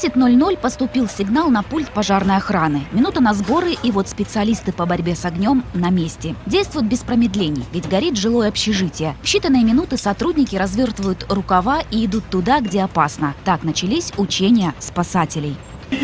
10:00 поступил сигнал на пульт пожарной охраны. Минута на сборы, и вот специалисты по борьбе с огнем на месте. Действуют без промедлений, ведь горит жилое общежитие. В считанные минуты сотрудники развертывают рукава и идут туда, где опасно. Так начались учения спасателей.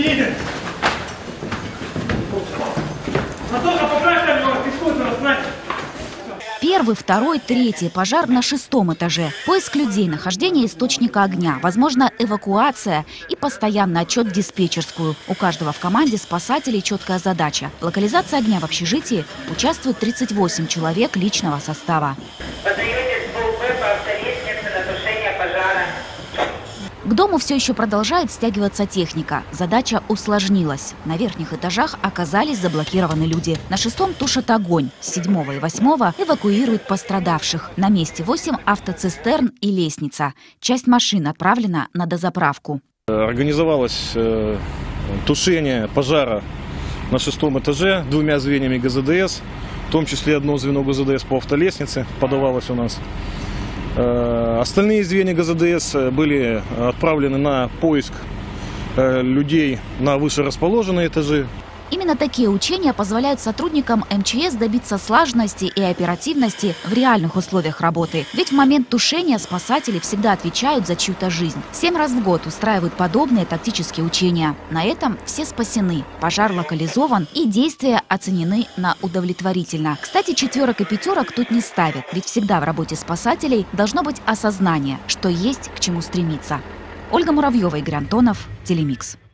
Первый, второй, третий пожар на 6-м этаже. Поиск людей, нахождение источника огня, возможно, эвакуация и постоянный отчет в диспетчерскую. У каждого в команде спасателей четкая задача. В локализации огня в общежитии участвуют 38 человек личного состава. К дому все еще продолжает стягиваться техника. Задача усложнилась. На верхних этажах оказались заблокированы люди. На 6-м тушат огонь. С 7-го и 8-го эвакуируют пострадавших. На месте 8 автоцистерн и лестница. Часть машин отправлена на дозаправку. Организовалось тушение пожара на 6-м этаже 2 звеньями ГЗДС, в том числе одно звено ГЗДС по автолестнице подавалось у нас. Остальные звенья ГЗДС были отправлены на поиск людей на выше расположенные этажи. Именно такие учения позволяют сотрудникам МЧС добиться слаженности и оперативности в реальных условиях работы. Ведь в момент тушения спасатели всегда отвечают за чью-то жизнь. 7 раз в год устраивают подобные тактические учения. На этом все спасены, пожар локализован и действия оценены на удовлетворительно. Кстати, 4 и 5 тут не ставят, ведь всегда в работе спасателей должно быть осознание, что есть к чему стремиться. Ольга Муравьева, Игорь Антонов, Телемикс.